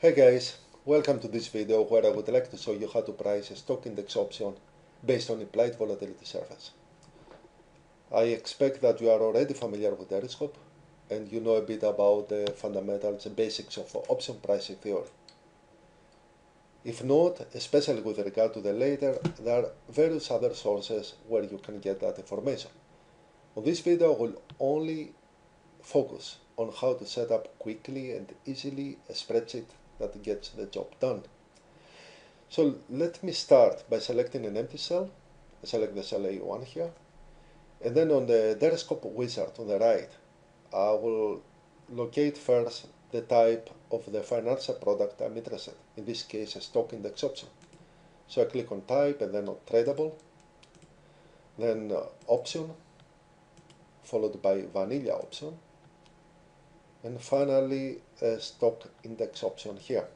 Hey guys, welcome to this video where I would like to show you how to price a stock index option based on implied volatility surface. I expect that you are already familiar with Deriscope and you know a bit about the fundamentals and basics of option pricing theory. If not, especially with regard to the later, there are various other sources where you can get that information. On this video I will only focus on how to set up quickly and easily a spreadsheet that gets the job done. So let me start by selecting an empty cell. I select the cell A1 here, and then on the Deriscope wizard on the right, I will locate first the type of the financial product I'm interested in. In this case, a stock index option. So I click on type and then on tradable, then option, followed by vanilla option, and finally a stock index option here.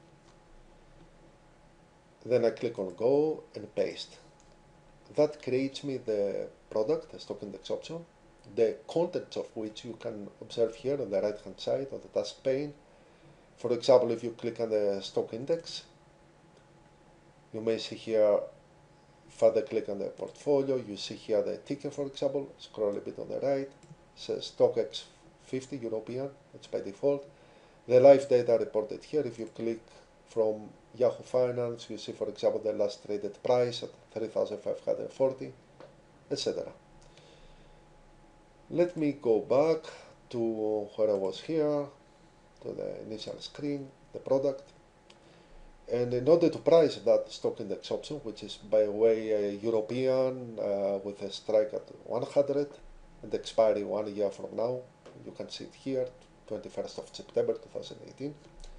Then I click on go and paste. That creates me the product, the stock index option, the contents of which you can observe here on the right hand side of the task pane. For example, if you click on the stock index, you may see here, further click on the portfolio, you see here the ticker, for example, scroll a bit on the right, says stock X50 European, it's by default. The live data reported here, if you click from Yahoo Finance, you see, for example, the last traded price at 3,540, etc. Let me go back to where I was here, to the initial screen, the product. And in order to price that stock index option, which is by the way a European with a strike at 100 and expiry 1 year from now, you can see it here, 21st of September 2018.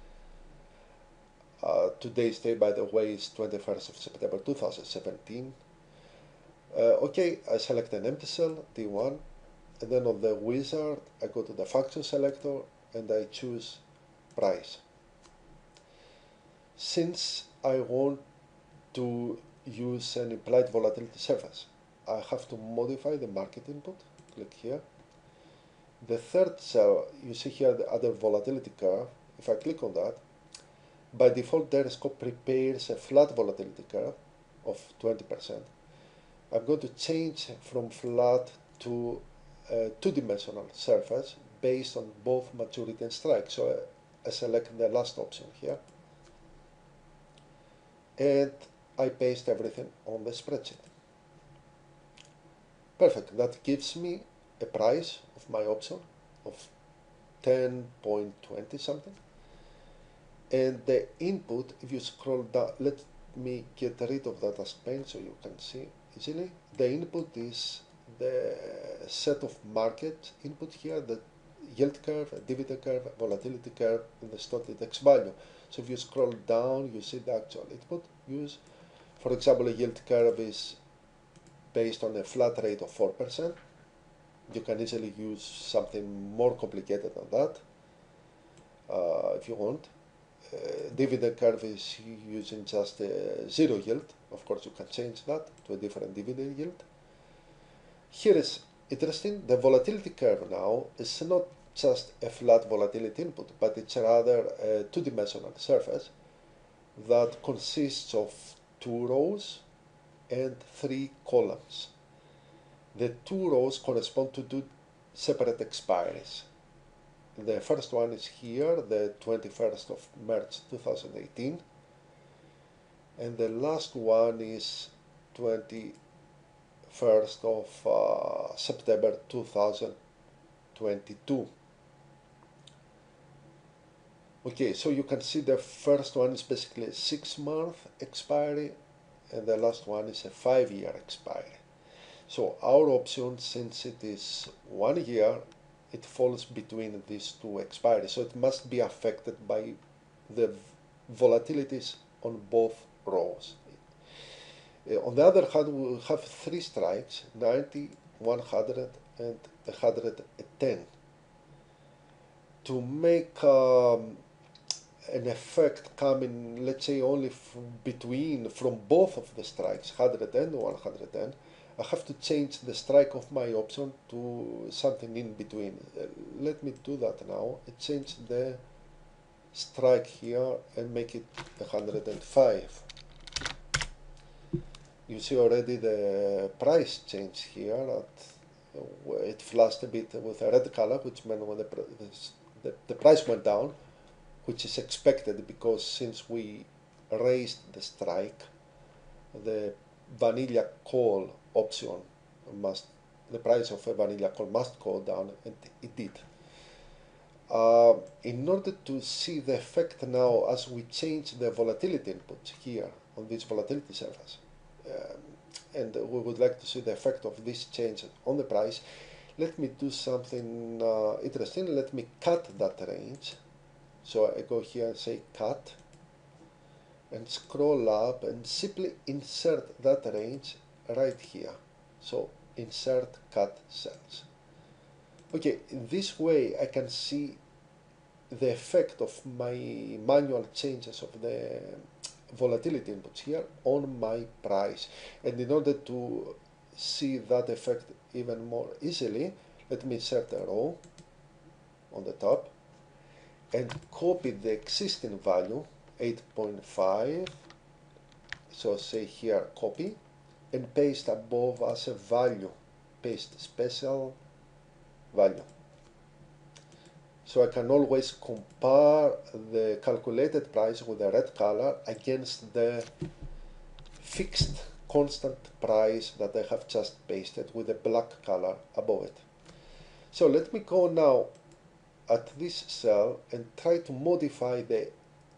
Today's date, by the way, is 21st of September 2017. Okay, I select an empty cell, T1, and then on the wizard, I go to the function selector and I choose price. Since I want to use an implied volatility surface, I have to modify the market input. Click here. The third cell, you see here the other volatility curve. If I click on that, by default Deriscope prepares a flat volatility curve of 20%. I'm going to change from flat to a two-dimensional surface based on both maturity and strike. So I select the last option here, and I paste everything on the spreadsheet. Perfect, that gives me a price of my option of 10.20 something. And the input, if you scroll down, let me get rid of that task pane so you can see easily. The input is the set of market input here, the yield curve, a dividend curve, a volatility curve, and the stock index value. So if you scroll down, you see the actual input used. For example, a yield curve is based on a flat rate of 4%. You can easily use something more complicated than that if you want. Dividend curve is using just a zero yield. Of course, you can change that to a different dividend yield. Here is interesting, the volatility curve now is not just a flat volatility input, but it's rather a two-dimensional surface that consists of 2 rows and 3 columns. The 2 rows correspond to 2 separate expiries. The first one is here, the 21st of March 2018, and the last one is 21st of September 2022. Okay, so you can see the first one is basically a 6-month expiry, and the last one is a 5-year expiry. So our option, since it is 1 year, it falls between these 2 expiries, so it must be affected by the volatilities on both rows. On the other hand, we will have 3 strikes, 90, 100 and 110. To make an effect coming, let's say, only from both of the strikes, 110 and 110, I have to change the strike of my option to something in between. Let me do that now. I change the strike here and make it 105. You see already the price change here. It flashed a bit with a red color, which meant when the price went down, which is expected because since we raised the strike, the vanilla call option the price of a vanilla call must go down, and it did. In order to see the effect now as we change the volatility inputs here on this volatility surface, and we would like to see the effect of this change on the price, let me do something interesting. Let me cut that range. So I go here and say cut, and scroll up and simply insert that range right here. So insert cut cells. Okay, this way I can see the effect of my manual changes of the volatility inputs here on my price. And in order to see that effect even more easily, let me insert a row on the top and copy the existing value 8.5, so say here copy, and paste above as a value, paste special value. So I can always compare the calculated price with the red color against the fixed constant price that I have just pasted with the black color above it. So let me go now at this cell and try to modify the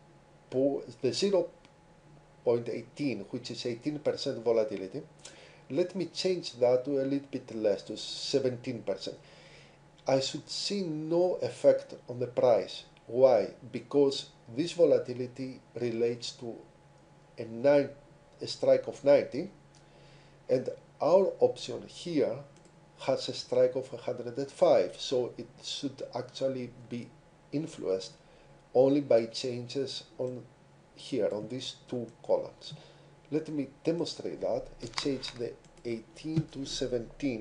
0.18, which is 18% volatility. Let me change that to a little bit less, to 17%. I should see no effect on the price. Why? Because this volatility relates to a strike of 90, and our option here has a strike of 105, so it should actually be influenced only by changes on here on these two columns. Let me demonstrate that. I change the 18 to 17,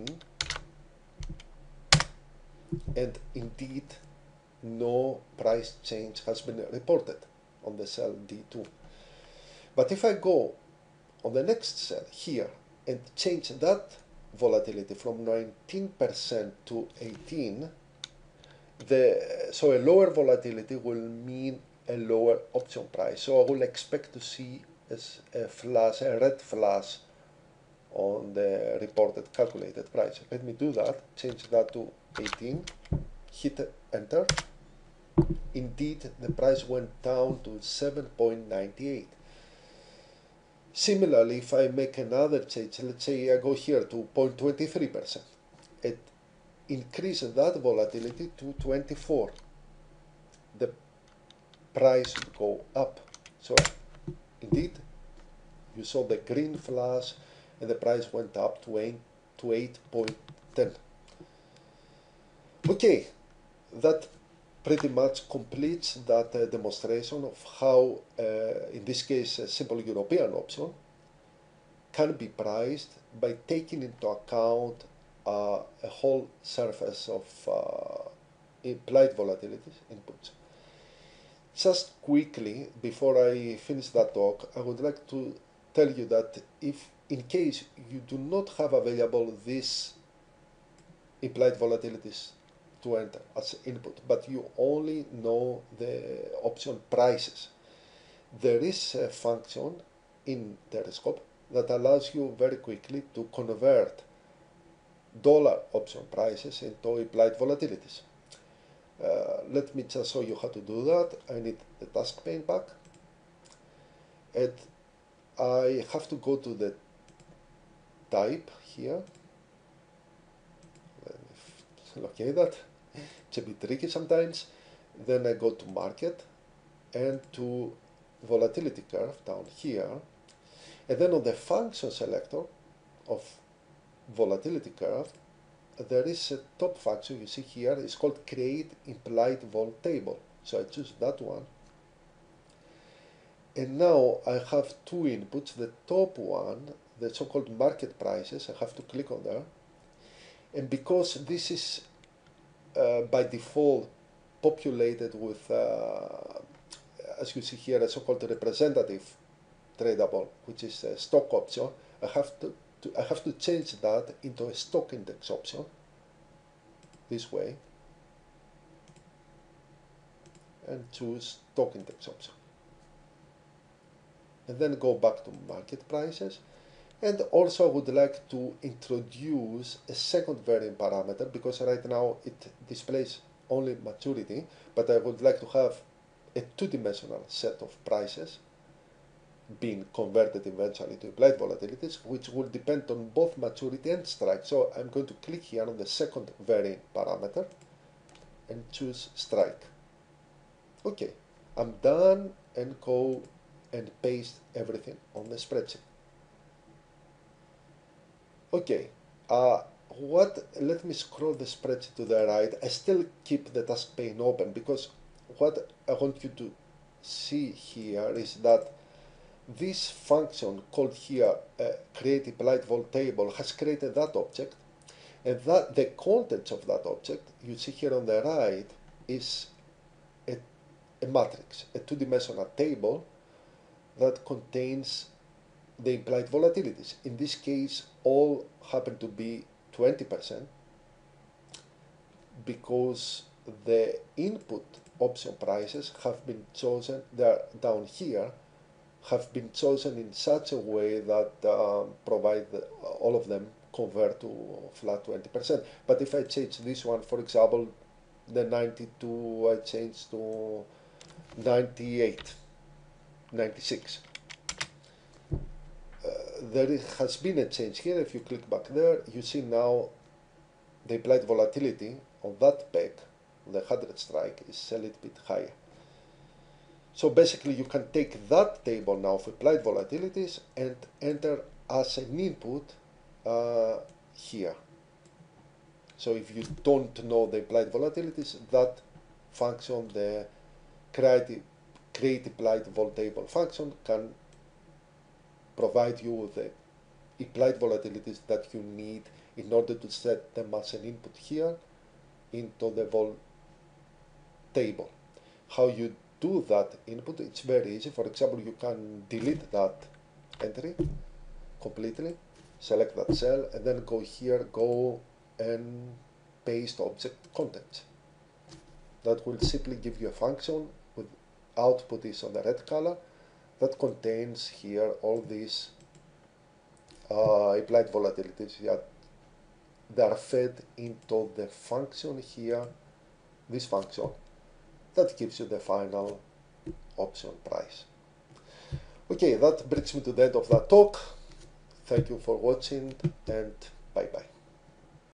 and indeed no price change has been reported on the cell D2. But if I go on the next cell here and change that volatility from 19% to 18, so a lower volatility will mean a lower option price. So I will expect to see a red flash on the reported calculated price. Let me do that, change that to 18, hit enter. Indeed, the price went down to 7.98. Similarly, if I make another change, let's say I go here to 0.23%, it increases that volatility to 24. The price would go up. So indeed, you saw the green flash and the price went up to 8.10. Okay, that pretty much completes that demonstration of how, in this case, a simple European option can be priced by taking into account a whole surface of implied volatilities inputs. Just quickly, before I finish that talk, I would like to tell you that if in case you do not have available these implied volatilities to enter as input, but you only know the option prices, there is a function in Deriscope that allows you very quickly to convert dollar option prices into implied volatilities. Let me just show you how to do that. I need the task pane back, and I have to go to the type here. Let me locate that. It's a bit tricky sometimes. Then I go to market and to volatility curve down here, and then on the function selector of volatility curve, there is a top function you see here. It's called create implied vol table. So I choose that one, and now I have two inputs. The top one, the so-called market prices, I have to click on there, and because this is by default populated with as you see here, a so-called representative tradable, which is a stock option. I have to change that into a stock index option this way, and choose stock index option, and then go back to market prices. And also I would like to introduce a second variant parameter, because right now it displays only maturity, but I would like to have a two-dimensional set of prices being converted eventually to implied volatilities, which will depend on both maturity and strike. So I'm going to click here on the second variant parameter and choose strike. Okay, I'm done, and go and paste everything on the spreadsheet. Okay, let me scroll the spreadsheet to the right. I still keep the task pane open, because what I want you to see here is that this function called here create implied vol table has created that object, and that the contents of that object you see here on the right is a matrix, a two-dimensional table that contains the implied volatilities. In this case, all happen to be 20%, because the input option prices have been chosen, they're down here, have been chosen in such a way that provide all of them convert to flat 20%. But if I change this one, for example, the 92, I change to 98, 96. There has been a change here. If you click back there, you see now the implied volatility on that peg, the 100 strike, is a little bit higher. So basically you can take that table now of implied volatilities and enter as an input here. So if you don't know the implied volatilities, that function, the create implied vol table function, can provide you with the implied volatilities that you need in order to set them as an input here into the vol table. How you do that input, it's very easy. For example, you can delete that entry completely, select that cell, and then go here, go and paste object contents. That will simply give you a function with output is on the red color that contains here all these implied volatilities that they are fed into the function here, this function that gives you the final option price. Okay, that brings me to the end of that talk. Thank you for watching, and bye bye.